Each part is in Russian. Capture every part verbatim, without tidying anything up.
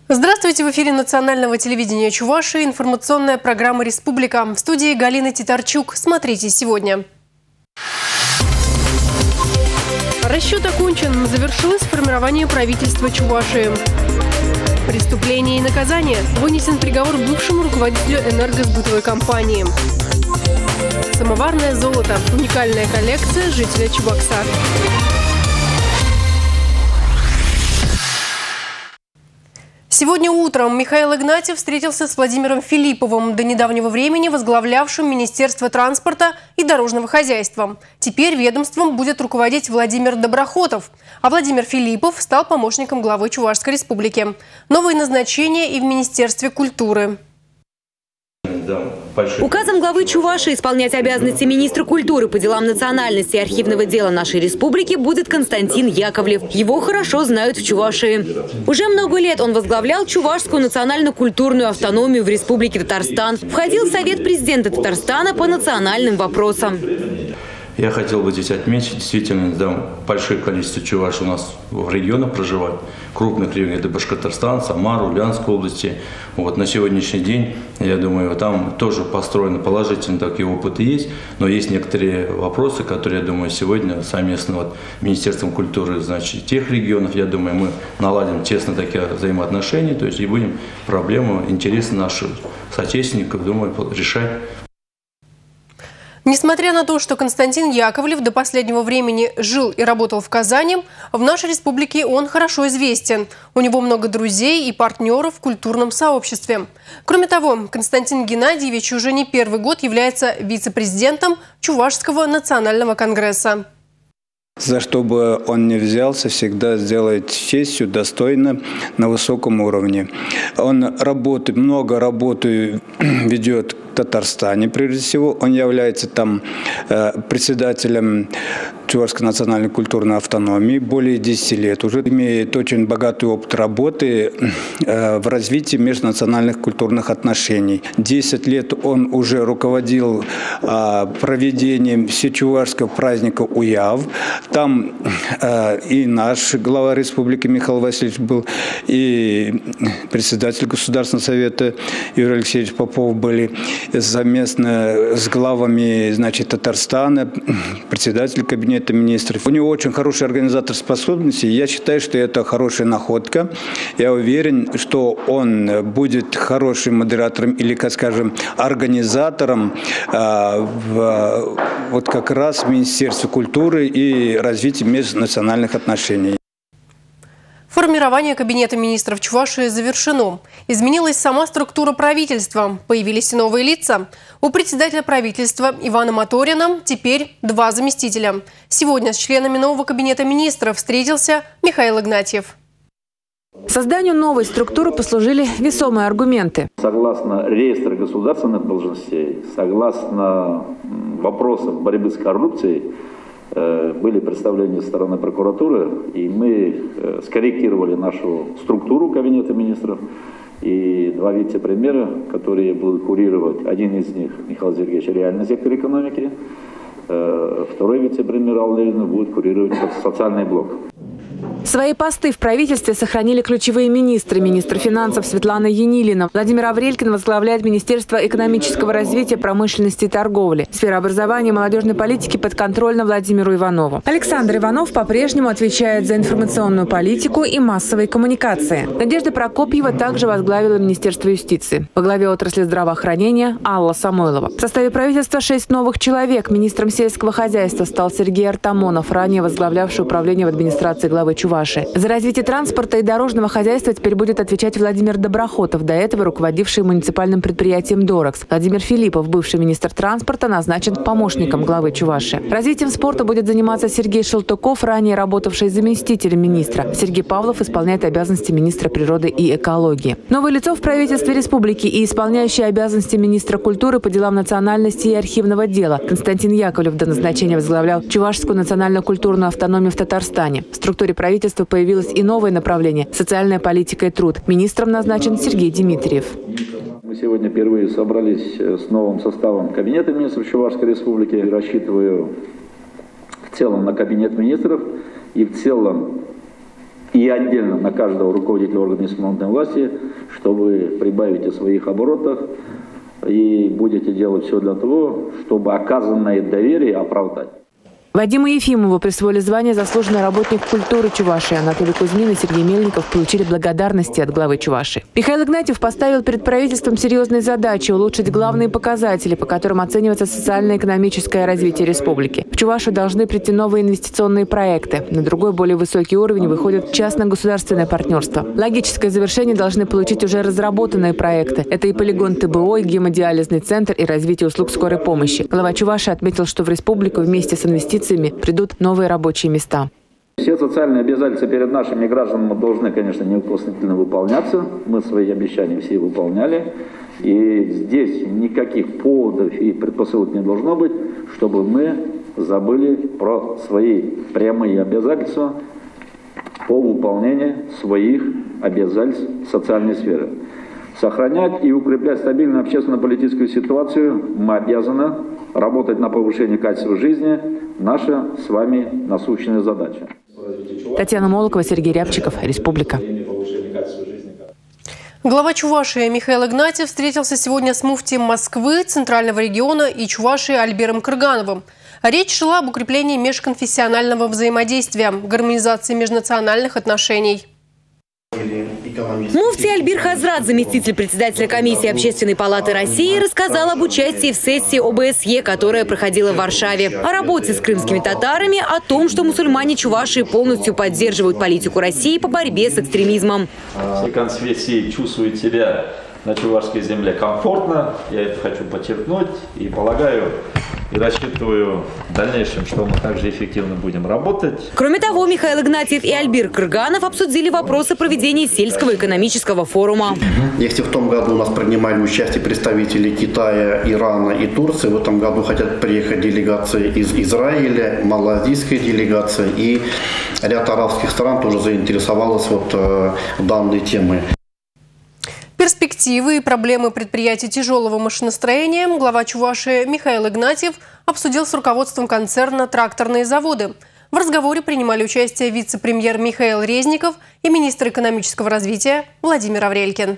Здравствуйте! В эфире национального телевидения Чувашии информационная программа «Республика». В студии Галина Титарчук. Смотрите сегодня. Расчет окончен. Завершилось формирование правительства Чувашии. Преступление и наказание. Вынесен приговор бывшему руководителю энергосбытовой компании. Самоварное золото. Уникальная коллекция жителя Чебоксар. Сегодня утром Михаил Игнатьев встретился с Владимиром Филипповым, до недавнего времени возглавлявшим Министерство транспорта и дорожного хозяйства. Теперь ведомством будет руководить Владимир Доброхотов, а Владимир Филиппов стал помощником главы Чувашской республики. Новые назначения и в Министерстве культуры. Указом главы Чувашии исполнять обязанности министра культуры по делам национальности и архивного дела нашей республики будет Константин Яковлев. Его хорошо знают в Чувашии. Уже много лет он возглавлял Чувашскую национально-культурную автономию в Республике Татарстан. Входил в Совет президента Татарстана по национальным вопросам. Я хотел бы здесь отметить, действительно, да, большое количество чувашей у нас в регионах проживает. Крупных регионов – это Башкортостан, Самара, Ульяновской области. Вот на сегодняшний день, я думаю, там тоже построены положительные такие опыты есть. Но есть некоторые вопросы, которые, я думаю, сегодня совместно вот Министерством культуры, значит, тех регионов, я думаю, мы наладим тесно такие взаимоотношения, то есть и будем проблему, интересы наших соотечественников, думаю, решать. Несмотря на то, что Константин Яковлев до последнего времени жил и работал в Казани, в нашей республике он хорошо известен. У него много друзей и партнеров в культурном сообществе. Кроме того, Константин Геннадьевич уже не первый год является вице-президентом Чувашского национального конгресса. За что бы он ни взялся, всегда сделает с честью, достойно, на высоком уровне. Он работает, много работы ведет в Татарстане, прежде всего. Он является там э, председателем Чувашской национальной культурной автономии более десяти лет. Уже имеет очень богатый опыт работы э, в развитии межнациональных культурных отношений. Десять лет он уже руководил э, проведением всечувашского праздника Уяв. Там э, и наш глава республики Михаил Васильевич был, и председатель Государственного совета Юрий Алексеевич Попов были совместно с главами, значит, Татарстана, председатель кабинета министров. У него очень хорошие организаторские способности. Я считаю, что это хорошая находка. Я уверен, что он будет хорошим модератором или, как скажем, организатором э, в, вот как раз в Министерстве культуры и развития межнациональных отношений. Формирование кабинета министров Чувашии завершено. Изменилась сама структура правительства. Появились и новые лица. У председателя правительства Ивана Моторина теперь два заместителя. Сегодня с членами нового кабинета министров встретился Михаил Игнатьев. Созданию новой структуры послужили весомые аргументы. Согласно реестру государственных должностей, согласно вопросам борьбы с коррупцией, были представления со стороны прокуратуры, и мы скорректировали нашу структуру кабинета министров. И два вице-премьера, которые будут курировать, один из них Михаил Сергеевич реальный сектор экономики, второй вице-премьер Алла Левина будет курировать социальный блок. Свои посты в правительстве сохранили ключевые министры. Министр финансов Светлана Енилина. Владимир Аврелькин возглавляет Министерство экономического развития, промышленности и торговли. Сфера образования и молодежной политики подконтрольна Владимиру Иванову. Александр Иванов по-прежнему отвечает за информационную политику и массовые коммуникации. Надежда Прокопьева также возглавила Министерство юстиции. Во главе отрасли здравоохранения Алла Самойлова. В составе правительства шесть новых человек. Министром сельского хозяйства стал Сергей Артамонов, ранее возглавлявший управление в администрации главы Чувашии. За развитие транспорта и дорожного хозяйства теперь будет отвечать Владимир Доброхотов, до этого руководивший муниципальным предприятием «Дорекс». Владимир Филиппов, бывший министр транспорта, назначен помощником главы Чувашии. Развитием спорта будет заниматься Сергей Шелтуков, ранее работавший заместителем министра. Сергей Павлов исполняет обязанности министра природы и экологии. Новое лицо в правительстве республики и исполняющий обязанности министра культуры по делам национальности и архивного дела Константин Яковлев до назначения возглавлял Чувашскую национально-культурную автономию в Татарстане. В структуре правительства появилось и новое направление – социальная политика и труд. Министром назначен Сергей Дмитриев. Мы сегодня впервые собрались с новым составом кабинета министров Чувашской республики. Рассчитываю в целом на кабинет министров и в целом и отдельно на каждого руководителя органов исполнительной власти, что вы прибавите в своих оборотах и будете делать все для того, чтобы оказанное доверие оправдать. Вадиму Ефимову присвоили звание «Заслуженный работник культуры Чувашии». Анатолий Кузьмин и Сергей Мельников получили благодарности от главы Чувашии. Михаил Игнатьев поставил перед правительством серьезные задачи – улучшить главные показатели, по которым оценивается социально-экономическое развитие республики. В Чувашию должны прийти новые инвестиционные проекты. На другой, более высокий уровень выходит частно-государственное партнерство. Логическое завершение должны получить уже разработанные проекты. Это и полигон ТБО, и гемодиализный центр, и развитие услуг скорой помощи. Глава Чувашии отметил, что в республику вместе с инвестициями придут новые рабочие места. Все социальные обязательства перед нашими гражданами должны, конечно, неукоснительно выполняться. Мы свои обещания все выполняли. И здесь никаких поводов и предпосылок не должно быть, чтобы мы забыли про свои прямые обязательства по выполнению своих обязательств в социальной сфере. Сохранять и укреплять стабильную общественно-политическую ситуацию мы обязаны. Работать на повышение качества жизни – наша с вами насущная задача. Татьяна Молокова, Сергей Рябчиков, Республика. Глава Чувашии Михаил Игнатьев встретился сегодня с муфтием Москвы, Центрального региона и Чувашии Альбером Кыргановым. Речь шла об укреплении межконфессионального взаимодействия, гармонизации межнациональных отношений. Муфти Альбир Хазрат, заместитель председателя комиссии Общественной палаты России, рассказал об участии в сессии О Бэ Эс Е, которая проходила в Варшаве, о работе с крымскими татарами, о том, что мусульмане Чувашии полностью поддерживают политику России по борьбе с экстремизмом. Все конфессии чувствуют себя на чувашской земле комфортно. Я это хочу подчеркнуть и полагаю и рассчитываю в дальнейшем, что мы также эффективно будем работать. Кроме того, Михаил Игнатьев и Альбир Кырганов обсудили вопросы проведения сельского экономического форума. Если в том году у нас принимали участие представители Китая, Ирана и Турции, в этом году хотят приехать делегации из Израиля, малазийская делегация, и ряд арабских стран тоже заинтересовалась вот э, данной темой. Перспективы и проблемы предприятий тяжелого машиностроения глава Чувашии Михаил Игнатьев обсудил с руководством концерна «Тракторные заводы». В разговоре принимали участие вице-премьер Михаил Резников и министр экономического развития Владимир Аврелькин.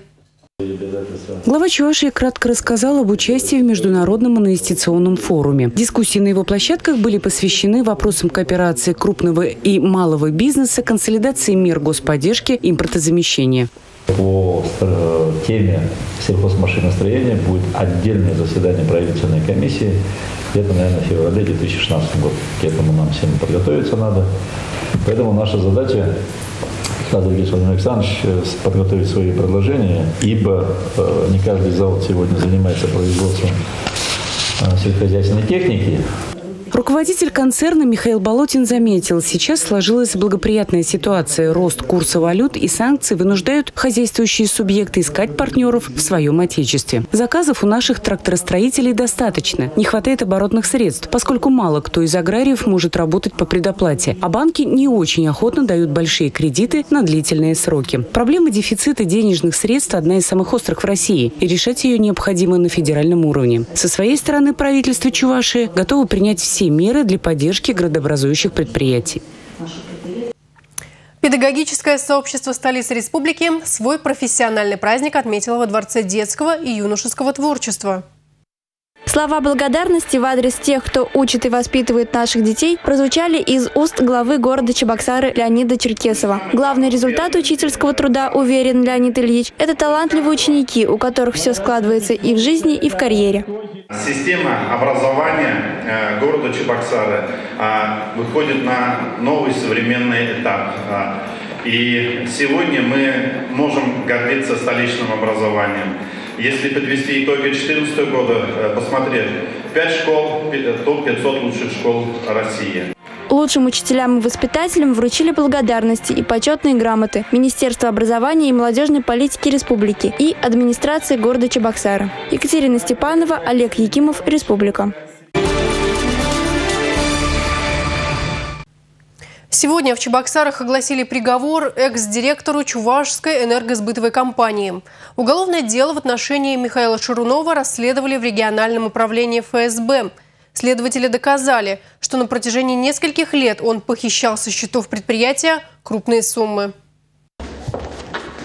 Глава Чувашии кратко рассказал об участии в Международном инвестиционном форуме. Дискуссии на его площадках были посвящены вопросам кооперации крупного и малого бизнеса, консолидации мер господдержки, импортозамещения. По теме сельхозмашиностроения будет отдельное заседание правительственной комиссии. Это, наверное, в феврале две тысячи шестнадцатого года. К этому нам всем подготовиться надо. Поэтому наша задача, Владимир Александрович, подготовить свои предложения, ибо не каждый завод сегодня занимается производством сельскохозяйственной техники. Руководитель концерна Михаил Болотин заметил, сейчас сложилась благоприятная ситуация. Рост курса валют и санкции вынуждают хозяйствующие субъекты искать партнеров в своем отечестве. Заказов у наших тракторостроителей достаточно. Не хватает оборотных средств, поскольку мало кто из аграриев может работать по предоплате. А банки не очень охотно дают большие кредиты на длительные сроки. Проблема дефицита денежных средств – одна из самых острых в России. И решать ее необходимо на федеральном уровне. Со своей стороны правительство Чувашии готово принять все меры для поддержки градообразующих предприятий. Педагогическое сообщество столицы республики свой профессиональный праздник отметило во Дворце детского и юношеского творчества. Слова благодарности в адрес тех, кто учит и воспитывает наших детей, прозвучали из уст главы города Чебоксары Леонида Черкесова. Главный результат учительского труда, уверен Леонид Ильич, это талантливые ученики, у которых все складывается и в жизни, и в карьере. Система образования города Чебоксары выходит на новый современный этап. И сегодня мы можем гордиться столичным образованием. Если подвести итоги две тысячи четырнадцатого года, посмотреть, пять школ, топ пятьсот лучших школ России. Лучшим учителям и воспитателям вручили благодарности и почетные грамоты Министерства образования и молодежной политики республики и администрации города Чебоксары. Екатерина Степанова, Олег Якимов, Республика. Сегодня в Чебоксарах огласили приговор экс-директору Чувашской энергосбытовой компании. Уголовное дело в отношении Михаила Шарунова расследовали в региональном управлении Эф Эс Бэ. Следователи доказали, что на протяжении нескольких лет он похищал со счетов предприятия крупные суммы.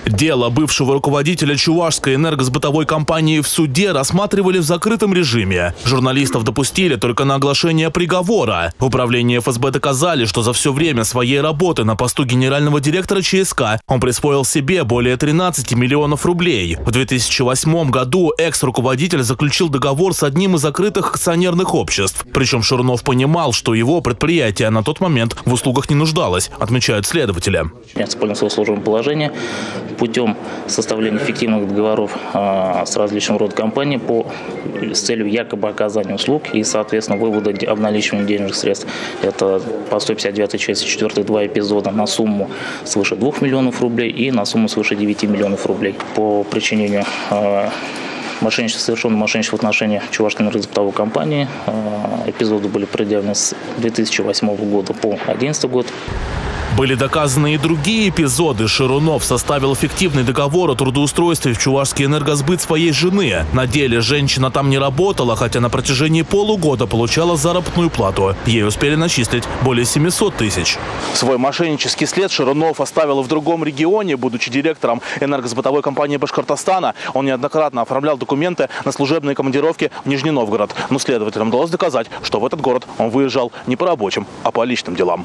Дело бывшего руководителя чувашской энергосбытовой компании в суде рассматривали в закрытом режиме. Журналистов допустили только на оглашение приговора. В управлении эф эс бэ доказали, что за все время своей работы на посту генерального директора че эс ка он присвоил себе более тринадцати миллионов рублей. В две тысячи восьмом году экс-руководитель заключил договор с одним из закрытых акционерных обществ. Причем Шарунов понимал, что его предприятие на тот момент в услугах не нуждалось, отмечают следователи. Использовал служебное положение путем составления фиктивных договоров а, с различным родом компаний по, с целью якобы оказания услуг и, соответственно, вывода обналичивания денежных средств. Это по сто пятьдесят девятой части четвёртой два эпизода на сумму свыше двух миллионов рублей и на сумму свыше девяти миллионов рублей. По причинению а, мошенничества, совершенного мошенничества в отношении чувашской энергосбытовой компании, а, эпизоды были предъявлены с две тысячи восьмого года по две тысячи одиннадцатый год. Были доказаны и другие эпизоды. Шарунов составил фиктивный договор о трудоустройстве в чувашский энергосбыт своей жены. На деле женщина там не работала, хотя на протяжении полугода получала заработную плату. Ей успели начислить более семисот тысяч. Свой мошеннический след Шарунов оставил в другом регионе. Будучи директором энергосбытовой компании Башкортостана, он неоднократно оформлял документы на служебные командировки в Нижний Новгород. Но следователям удалось доказать, что в этот город он выезжал не по рабочим, а по личным делам.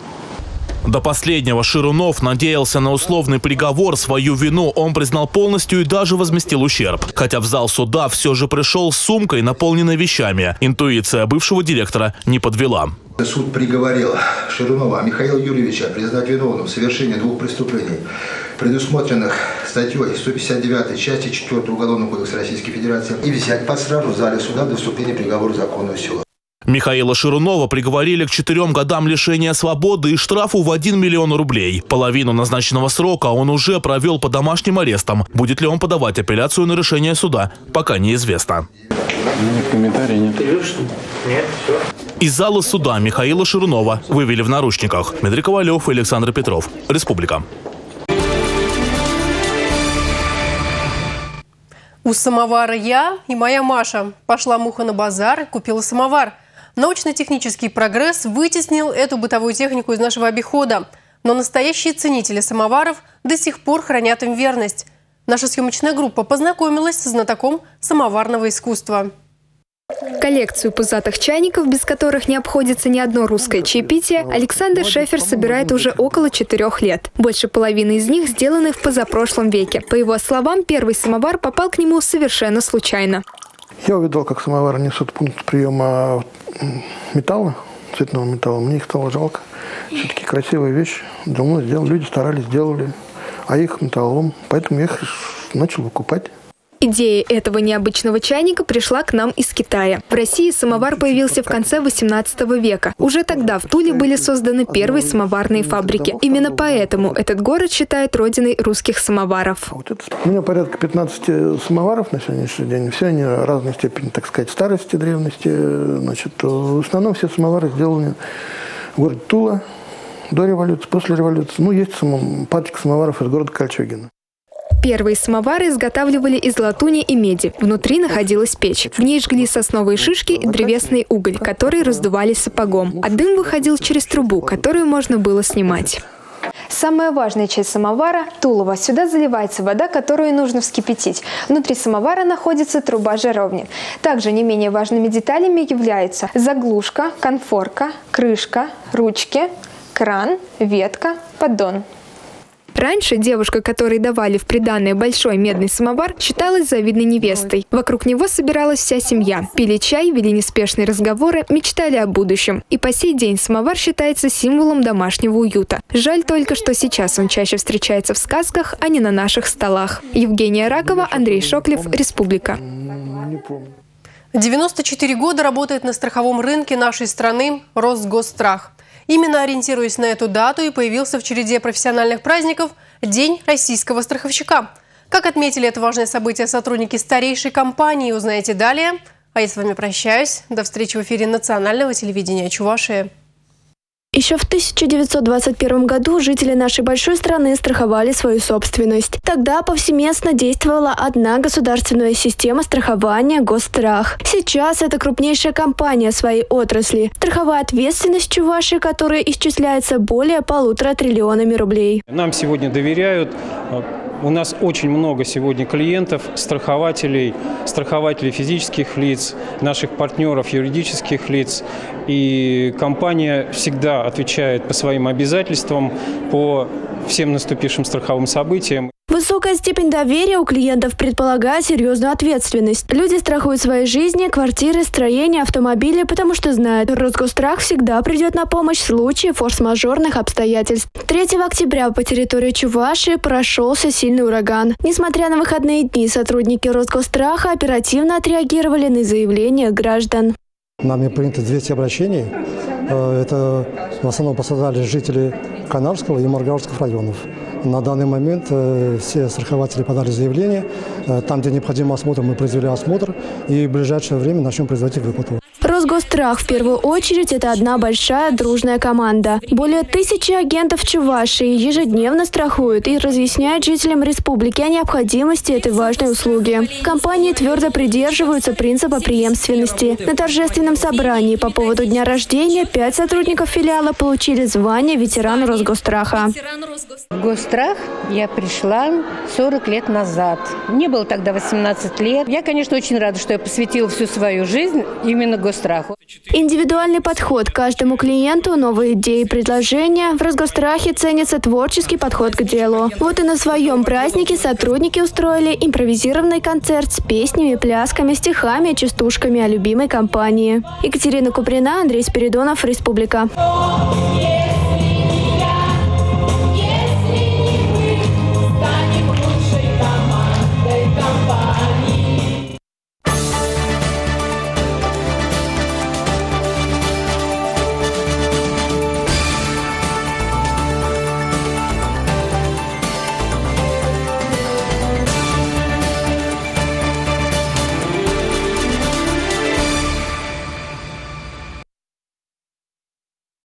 До последнего Шарунов надеялся на условный приговор. Свою вину он признал полностью и даже возместил ущерб. Хотя в зал суда все же пришел с сумкой, наполненной вещами. Интуиция бывшего директора не подвела. Суд приговорил Шарунова Михаила Юрьевича признать виновным в совершении двух преступлений, предусмотренных статьей сто пятьдесят девятой части четвёртой Уголовного кодекса Российской Федерации, и взять под стражу в зале суда до вступления приговора в законную силу. Михаила Шарунова приговорили к четырем годам лишения свободы и штрафу в один миллион рублей. Половину назначенного срока он уже провел по домашним арестам. Будет ли он подавать апелляцию на решение суда, пока неизвестно. Нет, комментариев нет. Нет, все. Из зала суда Михаила Шарунова вывели в наручниках. Дмитрий Ковалев и Александр Петров. Республика. У самовара я и моя Маша. Пошла муха на базар, купила самовар. Научно-технический прогресс вытеснил эту бытовую технику из нашего обихода. Но настоящие ценители самоваров до сих пор хранят им верность. Наша съемочная группа познакомилась со знатоком самоварного искусства. Коллекцию пузатых чайников, без которых не обходится ни одно русское чаепитие, Александр Шефер собирает уже около четырех лет. Больше половины из них сделаны в позапрошлом веке. По его словам, первый самовар попал к нему совершенно случайно. Я увидел, как самовары несут пункт приема металла, цветного металла. Мне их стало жалко. Все-таки красивая вещь. Давно сделал, люди старались, сделали. А их металлолом. Поэтому я их начал выкупать. Идея этого необычного чайника пришла к нам из Китая. В России самовар появился в конце восемнадцатого века. Уже тогда в Туле были созданы первые самоварные фабрики. Именно поэтому этот город считают родиной русских самоваров. У меня порядка пятнадцати самоваров на сегодняшний день. Все они разной степени, так сказать, старости, древности. Значит, в основном все самовары сделаны в городе Тула до революции, после революции. Ну, есть парочка самоваров из города Кольчугино. Первые самовары изготавливали из латуни и меди. Внутри находилась печь. В ней жгли сосновые шишки и древесный уголь, который раздували сапогом. А дым выходил через трубу, которую можно было снимать. Самая важная часть самовара – тулово. Сюда заливается вода, которую нужно вскипятить. Внутри самовара находится труба жаровни. Также не менее важными деталями являются заглушка, конфорка, крышка, ручки, кран, ветка, поддон. Раньше девушка, которой давали в приданое большой медный самовар, считалась завидной невестой. Вокруг него собиралась вся семья. Пили чай, вели неспешные разговоры, мечтали о будущем. И по сей день самовар считается символом домашнего уюта. Жаль только, что сейчас он чаще встречается в сказках, а не на наших столах. Евгения Ракова, Андрей Шоклев, Республика. девяносто четыре года работает на страховом рынке нашей страны Росгосстрах. Именно ориентируясь на эту дату и появился в череде профессиональных праздников День российского страховщика. Как отметили это важное событие сотрудники старейшей компании, узнаете далее. А я с вами прощаюсь. До встречи в эфире национального телевидения Чувашии. Еще в тысяча девятьсот двадцать первом году жители нашей большой страны страховали свою собственность. Тогда повсеместно действовала одна государственная система страхования Госстрах. Сейчас это крупнейшая компания своей отрасли. Страховая ответственность Чувашии, которая исчисляется более полутора триллионами рублей. Нам сегодня доверяют У нас очень много сегодня клиентов, страхователей, страхователей физических лиц, наших партнеров юридических лиц. И компания всегда отвечает по своим обязательствам, по всем наступившим страховым событиям. Высокая степень доверия у клиентов предполагает серьезную ответственность. Люди страхуют свои жизни, квартиры, строения, автомобили, потому что знают, Росгосстрах всегда придет на помощь в случае форс-мажорных обстоятельств. третьего октября по территории Чувашии прошелся сильный ураган. Несмотря на выходные дни, сотрудники Росгосстраха оперативно отреагировали на заявления граждан. Нами принято двести обращений. Это в основном пострадали жители Канарского и Маргаровского районов. На данный момент все страхователи подали заявление. Там, где необходим осмотр, мы произвели осмотр. И в ближайшее время начнем производить выплату. Росгосстрах в первую очередь – это одна большая дружная команда. Более тысячи агентов Чувашии ежедневно страхуют и разъясняют жителям республики о необходимости этой важной услуги. Компании твердо придерживаются принципа преемственности. На торжественном собрании по поводу дня рождения пять сотрудников филиала получили звание ветерана Росгосстраха. В Госстрах я пришла сорок лет назад. Мне было тогда восемнадцать лет. Я, конечно, очень рада, что я посвятила всю свою жизнь именно Госстраху. Индивидуальный подход к каждому клиенту, новые идеи и предложения. В Росгосстрахе ценится творческий подход к делу. Вот и на своем празднике сотрудники устроили импровизированный концерт с песнями, плясками, стихами и частушками о любимой компании. Екатерина Куприна, Андрей Спиридонов, Республика.